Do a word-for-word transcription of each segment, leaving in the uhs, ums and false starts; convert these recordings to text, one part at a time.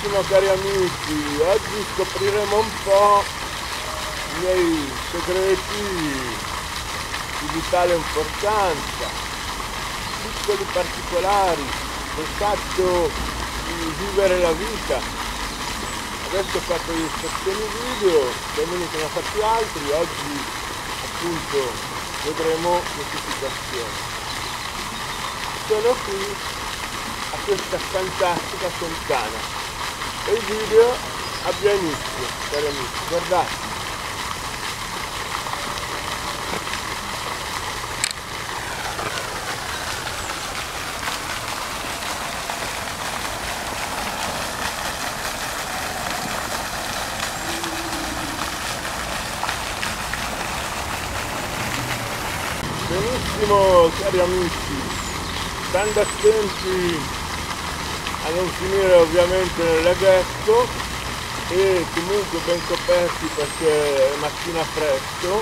Benissimo cari amici, oggi scopriremo un po' i miei segreti di vitale importanza, piccoli particolari del fatto di vivere la vita. Adesso ho fatto le stazioni video, domenica ne ho fatti altri, oggi appunto vedremo queste situazioni. Sono qui a questa fantastica fontana e il video abbia inizio, cari amici, guardate. Benissimo cari amici, stando attenti a non finire ovviamente nel laghetto e comunque ben coperti perché è mattina presto,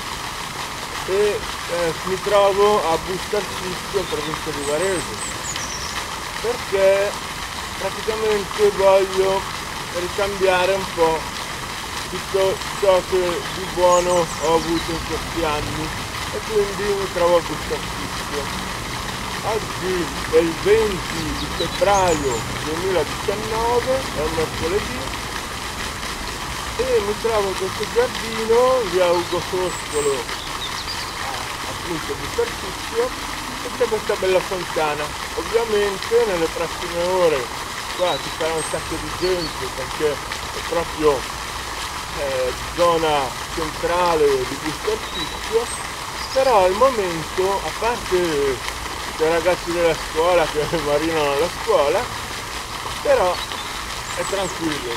e eh, mi trovo a Bustarsicchio, provincia di Varese, perché praticamente voglio ricambiare un po' tutto ciò che di buono ho avuto in questi anni e quindi mi trovo a Bustarsicchio. Oggi è il venti di febbraio duemiladiciannove, è un mercoledì, e mi trovo in questo giardino via Ugo Foscolo, appunto di Bustarsicchio, e c'è questa bella fontana. Ovviamente nelle prossime ore qua ci sarà un sacco di gente perché è proprio eh, zona centrale di Bustarsicchio, però al momento, a parte i ragazzi della scuola che marinano alla scuola, però è tranquillo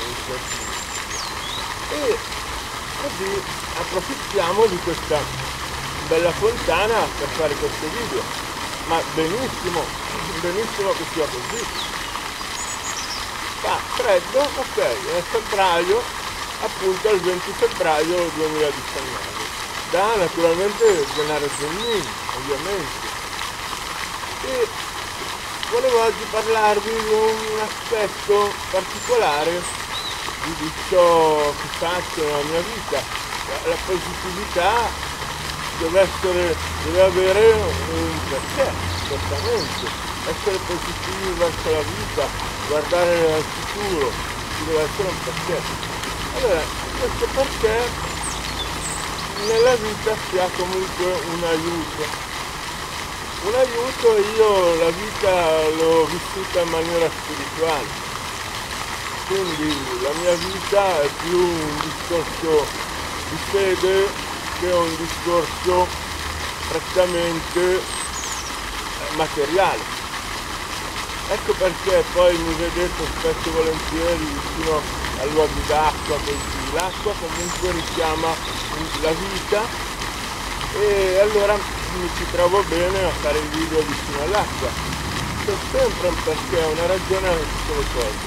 e così approfittiamo di questa bella fontana per fare questo video. Ma benissimo, benissimo che sia così. Fa freddo, ok, è febbraio, appunto il venti febbraio duemiladiciannove, da naturalmente Gennaro Giannini, ovviamente. E volevo oggi parlarvi di un aspetto particolare di ciò che faccio nella mia vita. La positività deve essere, deve avere un perché, certamente. Essere positivi verso la vita, guardare al futuro, ci deve essere un perché. Allora, questo perché nella vita sia comunque un aiuto. Un aiuto, io la vita l'ho vissuta in maniera spirituale, quindi la mia vita è più un discorso di fede che un discorso prettamente materiale. Ecco perché poi mi vedete spesso e volentieri vicino a luoghi d'acqua, così. L'acqua comunque richiama la vita e allora mi ci trovo bene a fare i video vicino all'acqua. C'è sempre un perché, una ragione a tutte le cose.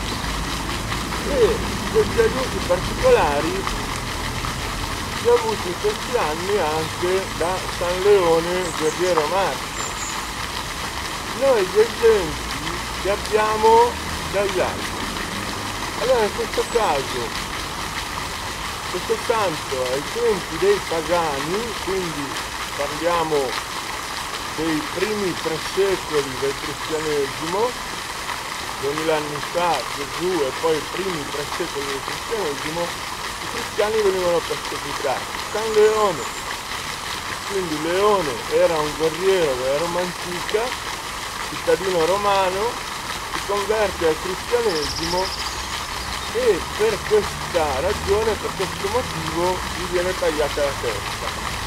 E questi aiuti particolari li ho avuti in questi anni anche da San Leone Guerriero Marcio. Noi gli esempi li abbiamo dagli altri. Allora in questo caso questo santo ai tempi dei pagani, quindi parliamo dei primi tre secoli del cristianesimo, duemila anni fa Gesù e poi i primi tre secoli del cristianesimo, i cristiani venivano perseguitati. San Leone, quindi Leone era un guerriero della Roma antica, cittadino romano, si converte al cristianesimo e per questa ragione, per questo motivo, gli viene tagliata la testa.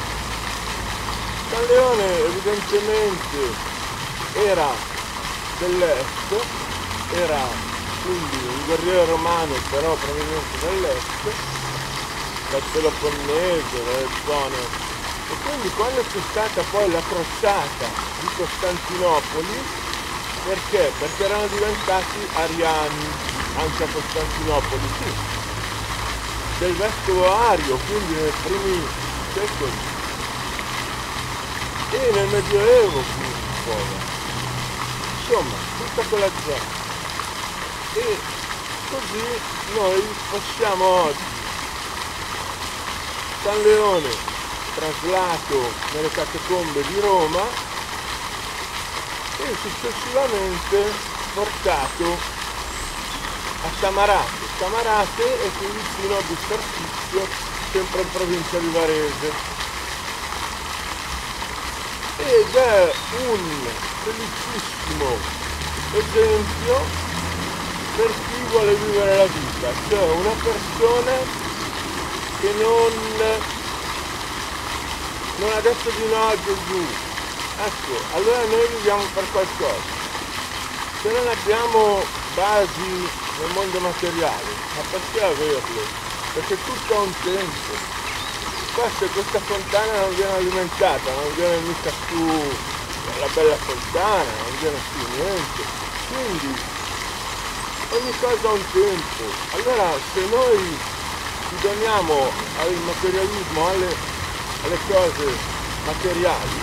San Leone evidentemente era dell'est, era quindi un guerriero romano però proveniente dall'est, dal Peloponneso, dalle zone, e quindi quando c'è stata poi la crociata di Costantinopoli, perché? Perché erano diventati ariani anche a Costantinopoli, sì, del vescovo Ario, quindi nei primi secoli, e nel Medioevo quindi poi, insomma, tutta quella zona. E così noi possiamo oggi San Leone traslato nelle catacombe di Roma e successivamente portato a Samarate. Samarate è qui vicino a Bustarsizio, sempre in provincia di Varese. Ed è un felicissimo esempio per chi vuole vivere la vita, cioè una persona che non, non ha detto di no a Gesù. Ecco, allora noi viviamo per qualcosa. Se non abbiamo basi nel mondo materiale, ma perché averle? Perché tutto ha un tempo. Qua se questa fontana non viene alimentata, non viene mica su la bella fontana, non viene più niente. Quindi ogni cosa ha un tempo. Allora se noi ci doniamo al materialismo, alle, alle cose materiali,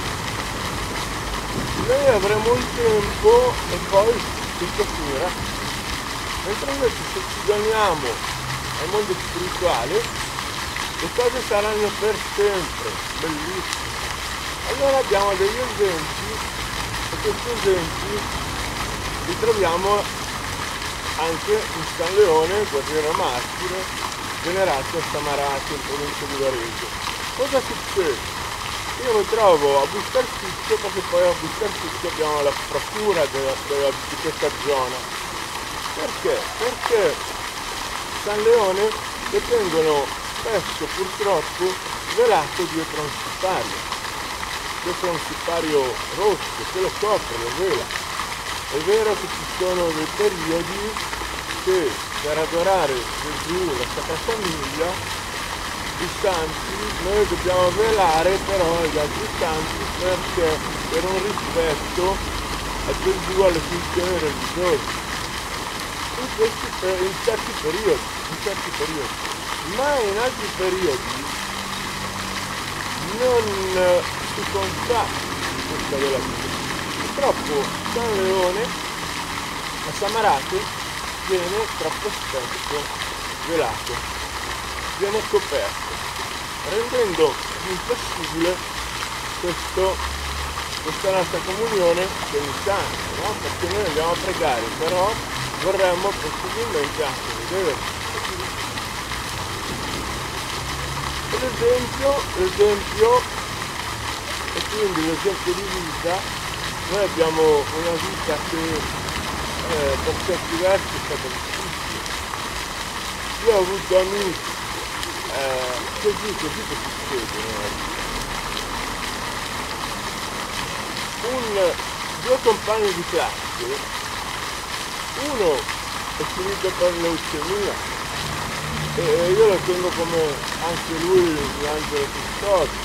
noi avremo il tempo e poi tutto finirà. Mentre invece se ci doniamo al mondo spirituale, le cose saranno per sempre, bellissime. Allora abbiamo degli esempi e questi esempi li troviamo anche in San Leone, guerriero martire, venerato a Samarate in provincia di Varese. Cosa succede? Io mi trovo a Bustarsizio perché poi a Bustarsizio abbiamo la procura della, della, di questa zona. Perché? Perché San Leone detengono spesso purtroppo velato dietro un sipario, dietro un sipario rosso che lo copre, lo vela. È vero che ci sono dei periodi che per adorare Gesù, la Sacra Famiglia, i santi, noi dobbiamo velare però gli altri santi perché per un rispetto a Gesù, alle funzioni religiose. In, questi, in certi periodi, in certi periodi. Ma in altri periodi non si confà questa velatura. Purtroppo San Leone a Samarate viene troppo spesso velato, viene coperto, rendendo impossibile questo, questa nostra comunione con i santi, no? Perché noi andiamo a pregare, però vorremmo possibilmente anche vedere. L'esempio, l'esempio e quindi l'esempio di vita, noi abbiamo una vita che eh, per certi versi è stata difficile. Io ho avuto amici, eh, così, così che succede nella vita. Un, due compagni di classe, uno è finito per leucemia, e io lo tengo come anche lui un angelo custode.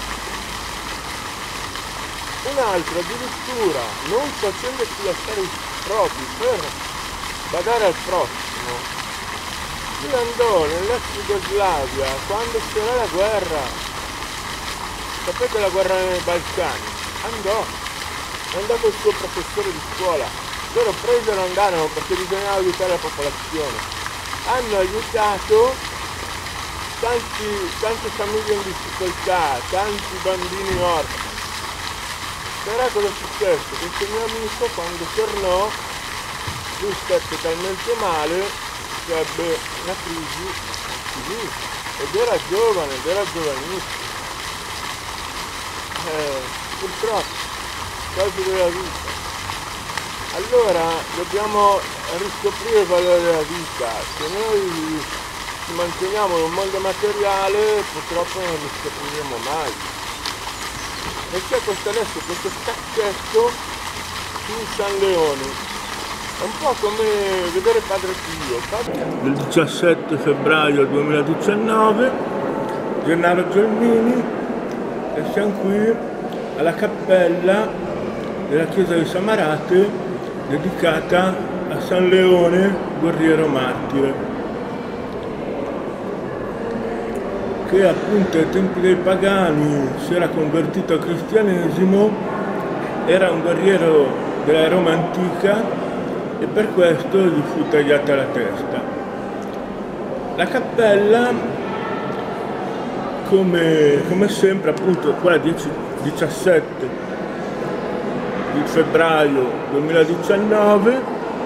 Un altro addirittura, non facendo più lasciare propri per badare al prossimo, lui andò nell'ex Jugoslavia quando c'era la guerra, sapete la guerra nei Balcani, andò, andò col suo professore di scuola, loro presero e andarono perché bisognava aiutare la popolazione, hanno aiutato Tanti, tante famiglie in difficoltà, tanti bambini orfani. Però cosa è successo? Questo mio amico quando tornò, lui stette talmente male che ebbe una crisi finita. Ed era giovane, ed era giovanissimo. Eh, purtroppo, cose della vita. Allora dobbiamo riscoprire il valore della vita. Se noi ci manteniamo in un mondo materiale purtroppo non li scopriremo mai. E c'è questo adesso questo stacchetto su San Leone, è un po' come vedere Padre Pio. Padre... Del diciassette febbraio duemiladiciannove, Gennaro Gelmini, e siamo qui alla cappella della chiesa di Samarate dedicata a San Leone, guerriero martire, che appunto ai tempi dei pagani si era convertito al cristianesimo, era un guerriero della Roma antica e per questo gli fu tagliata la testa. La cappella, come, come sempre, appunto quella diciassette di febbraio duemiladiciannove,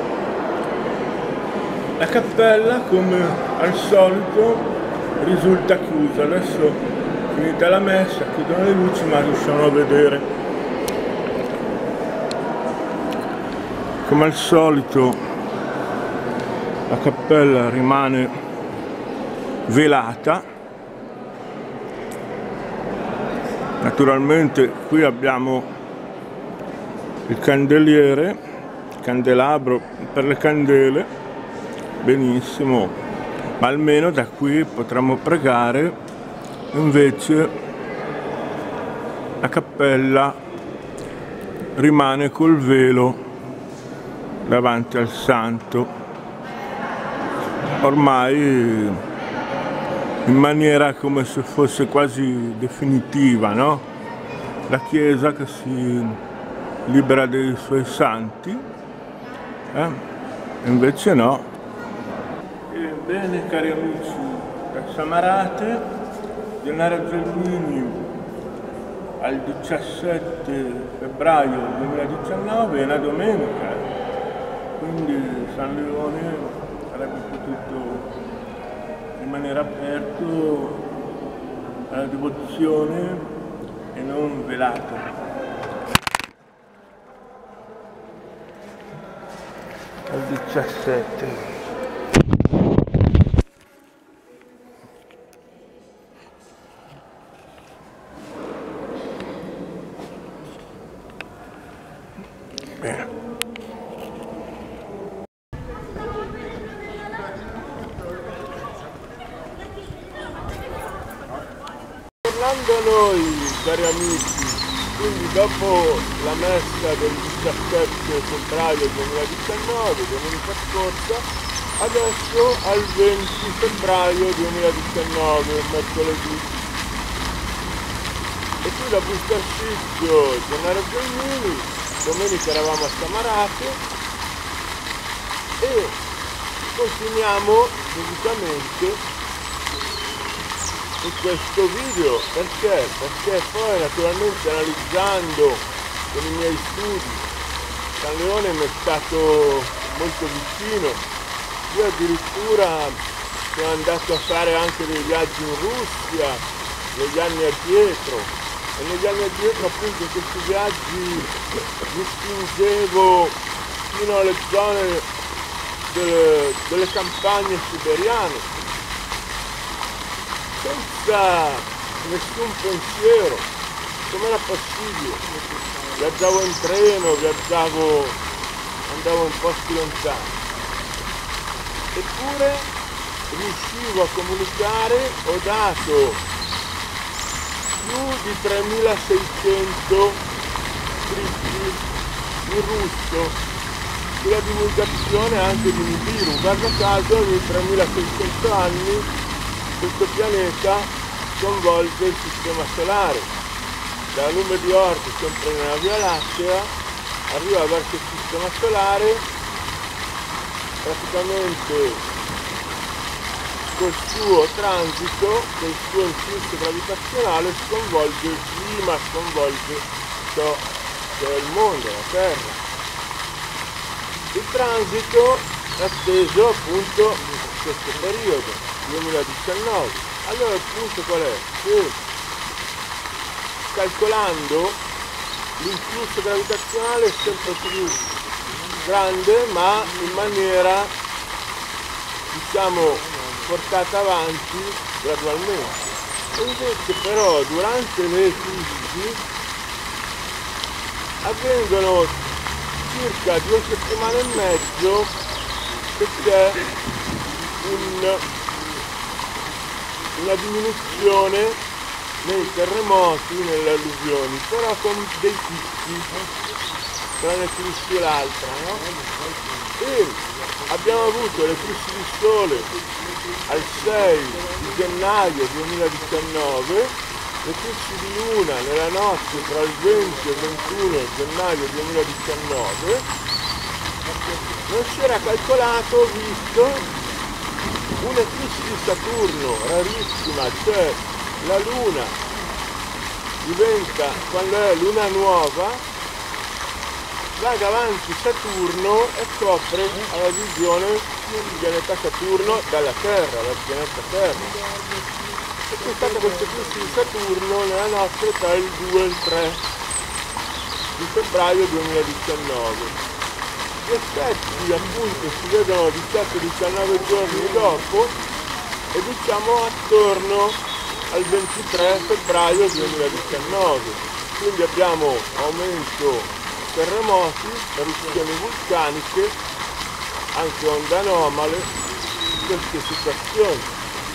la cappella come al solito risulta chiusa. Adesso finita la messa chiudono le luci, ma riusciamo a vedere come al solito la cappella rimane velata. Naturalmente qui abbiamo il candeliere, il candelabro per le candele, benissimo, ma almeno da qui potremo pregare. Invece la cappella rimane col velo davanti al santo, ormai in maniera come se fosse quasi definitiva, no? La Chiesa che si libera dei suoi santi, eh? Invece no. Bene, cari amici da Samarate, Gennaro Gelmini al diciassette febbraio duemiladiciannove è una domenica, quindi San Leone avrebbe potuto rimanere aperto alla devozione e non velato. Al diciassette. Bene. Tornando a noi, cari amici, quindi dopo la messa del diciassette febbraio duemiladiciannove, domenica scorsa, adesso al venti febbraio duemiladiciannove, mercoledì. E qui da Bustarsicchio, Gennaro Gelmini, domenica eravamo a Samarate e continuiamo dovutamente in questo video. Perché? Perché poi naturalmente analizzando con i miei studi San Leone mi è stato molto vicino. Io addirittura sono andato a fare anche dei viaggi in Russia negli anni addietro, e negli anni addietro appunto in questi viaggi mi spingevo fino alle zone delle, delle campagne siberiane senza nessun pensiero. Com'era possibile? Viaggiavo in treno, viaggiavo, andavo in posti lontani, eppure riuscivo a comunicare. Ho dato più di tremilaseicento scritti in russo sulla divulgazione anche di Nibiru. Guarda caso, ogni tremilaseicento anni questo pianeta sconvolge il sistema solare. Da lume di Oort, sempre nella Via Lattea, arriva verso il sistema solare, praticamente col suo transito, col suo influsso gravitazionale sconvolge il clima, sconvolge ciò che è il mondo, la Terra. Il transito è atteso appunto in questo periodo, duemiladiciannove. Allora il punto qual è? Che calcolando l'influsso gravitazionale è sempre più grande, ma in maniera, diciamo, portata avanti gradualmente. E invece però durante le eclissi avvengono circa due settimane e mezzo che c'è un una diminuzione nei terremoti, nelle alluvioni, però con dei picchi tra un'eclissi e l'altra, no? E abbiamo avuto l'eclissi di sole al sei di gennaio duemiladiciannove, l'eclissi di luna nella notte tra il venti e il ventuno gennaio duemiladiciannove. Non si era calcolato, visto un'eclissi di Saturno rarissima, cioè la Luna diventa, quando è luna nuova, va davanti Saturno e copre alla visione il pianeta Saturno dalla Terra, dal pianeta Terra. E c'è stata questa eclissi di Saturno nella notte tra il due e il tre di febbraio duemiladiciannove. Gli effetti appunto si vedono diciotto diciannove giorni dopo e diciamo attorno al ventitré febbraio duemiladiciannove. Quindi abbiamo aumento terremoti, eruzioni vulcaniche, anche onde anomale, queste situazioni.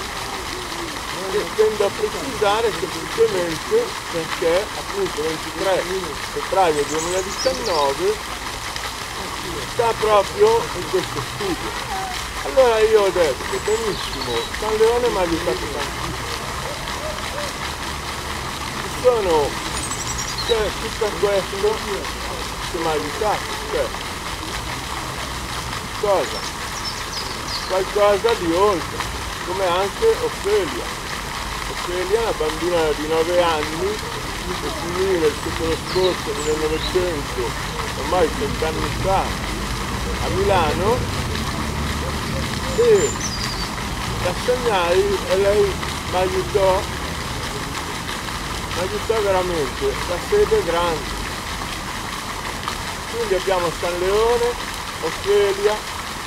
E tendo a precisare semplicemente perché appunto ventitré febbraio duemiladiciannove sta proprio in questo studio. Allora io ho detto, benissimo, San Leone mi ha aiutato tantissimo. Ci sono, c'è tutto questo che mi ha aiutato, cioè, cosa? Qualcosa di oltre, come anche Ofelia. Ofelia è una bambina di nove anni che finì nel secolo scorso, nel Novecento, ormai cent'anni fa, a Milano, e la segnai e lei mi aiutò, mi aiutò veramente, la sede è grande. Quindi abbiamo San Leone, Ofelia,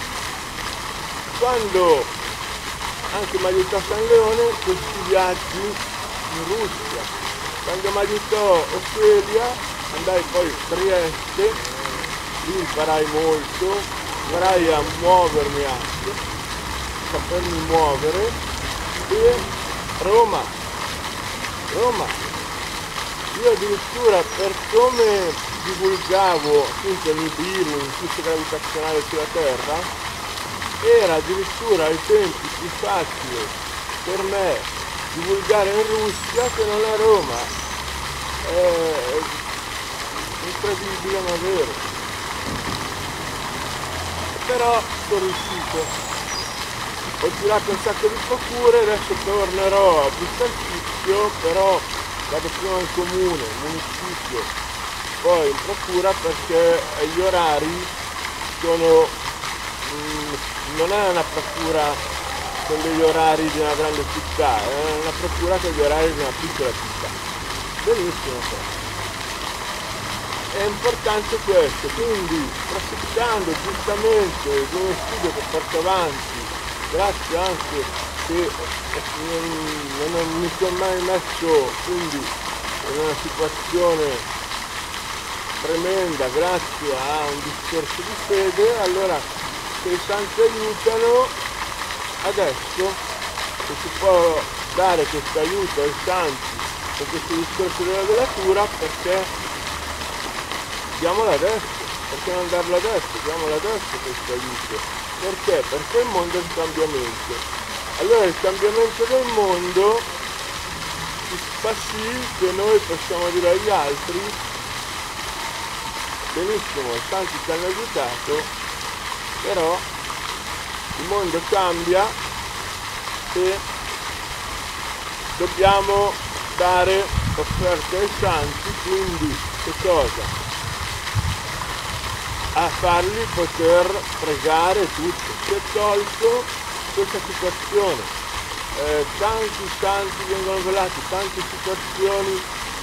quando anche mi aiutò San Leone questi viaggi in Russia, quando mi aiutò Ofelia andai poi a Trieste, lì imparai molto, imparai a muovermi anche, sapermi muovere, e Roma, Roma, io addirittura per come divulgavo appunto il Nibiru, il flusso gravitazionale sulla Terra, era addirittura ai tempi più facile per me divulgare in Russia che non a Roma. È incredibile ma vero. Però sono riuscito. Ho girato un sacco di procure, adesso tornerò a Bussarcicchio, però vado prima in comune, in municipio, poi in procura perché gli orari sono... Mm, non è una procura con degli orari di una grande città, è una procura con gli orari di una piccola città. Benissimo però. È importante questo, quindi proseguendo giustamente di uno studio che porto avanti, grazie anche che non, non mi sono mai messo quindi in una situazione tremenda grazie a un discorso di fede, allora se i santi aiutano, adesso che si può dare questo aiuto ai santi con questo discorso della velatura, perché diamolo adesso, perché non darlo adesso, diamolo adesso questo aiuto. Perché? Perché il mondo è in cambiamento. Allora il cambiamento del mondo fa sì che noi possiamo dire agli altri, benissimo, i santi ci hanno aiutato, però il mondo cambia e dobbiamo dare offerte ai santi, quindi che cosa? A farli poter pregare tutto. Si è tolto questa situazione, eh, tanti santi vengono velati, tante situazioni,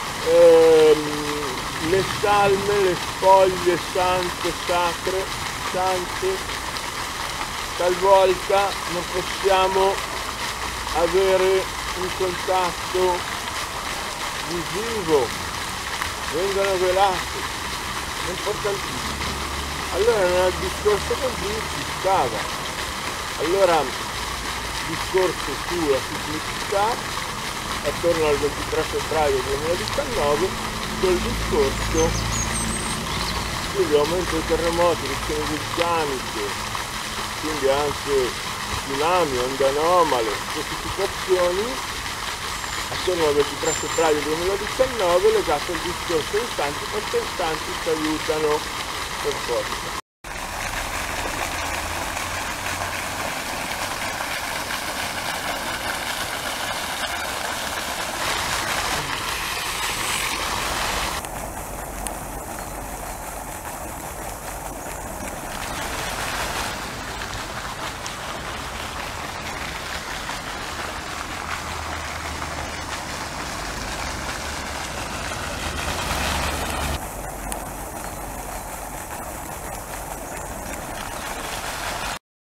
ehm, le salme, le spoglie sante, sacre, sante, talvolta non possiamo avere un contatto visivo, vengono velati, è importantissimo. Allora nel discorso così ci stava. Allora discorso sulla sismicità attorno al ventitré febbraio duemiladiciannove, col discorso quindi aumento dei terremoti, eruzioni vulcaniche, quindi anche tsunami, onde anomale, queste situazioni attorno al ventitré febbraio duemiladiciannove legate al discorso dei santi, perché i santi ci aiutano per forza.